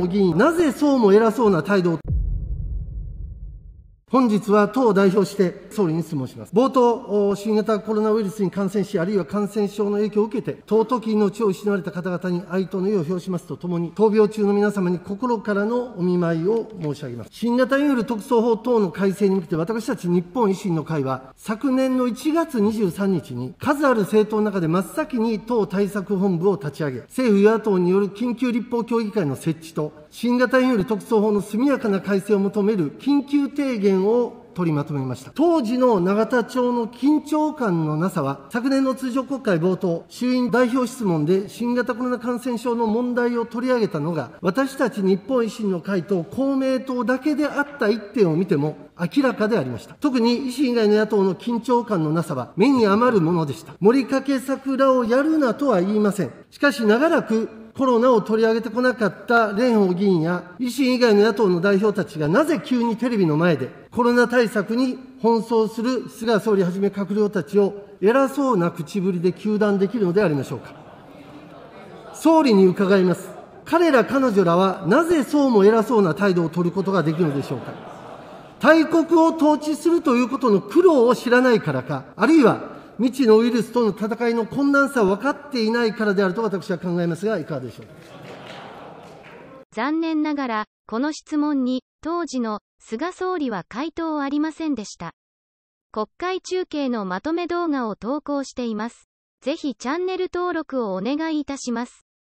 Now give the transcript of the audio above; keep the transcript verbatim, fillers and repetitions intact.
邦議員、なぜそうも偉そうな態度を。本日は党を代表して総理に質問します。冒頭、新型コロナウイルスに感染し、あるいは感染症の影響を受けて、尊き命を失われた方々に哀悼の意を表しますとともに、闘病中の皆様に心からのお見舞いを申し上げます。新型インフル特措法等の改正に向けて、私たち日本維新の会は、昨年のいちがつにじゅうさんにちに、数ある政党の中で真っ先に党対策本部を立ち上げ、政府与野党による緊急立法協議会の設置と、新型インフル特措法の速やかな改正を求める緊急提言を取りまとめました。当時の永田町の緊張感のなさは、昨年の通常国会冒頭、衆院代表質問で新型コロナ感染症の問題を取り上げたのが、私たち日本維新の会と公明党だけであった一点を見ても明らかでありました。特に維新以外の野党の緊張感のなさは目に余るものでした。盛りかけ桜をやるなとは言いません。しかし長らくコロナを取り上げてこなかった蓮舫議員や維新以外の野党の代表たちがなぜ急にテレビの前でコロナ対策に奔走する菅総理はじめ閣僚たちを偉そうな口ぶりで糾弾できるのでありましょうか。総理に伺います。彼ら彼女らはなぜそうも偉そうな態度を取ることができるのでしょうか。大国を統治するということの苦労を知らないからか、あるいは未知のウイルスとの戦いの困難さを分かっていないからであると私は考えますが、いかがでしょうか。 残念ながら、この質問に、当時の菅総理は回答ありませんでした。国会中継のまとめ動画を投稿しています。ぜひチャンネル登録をお願いいたします。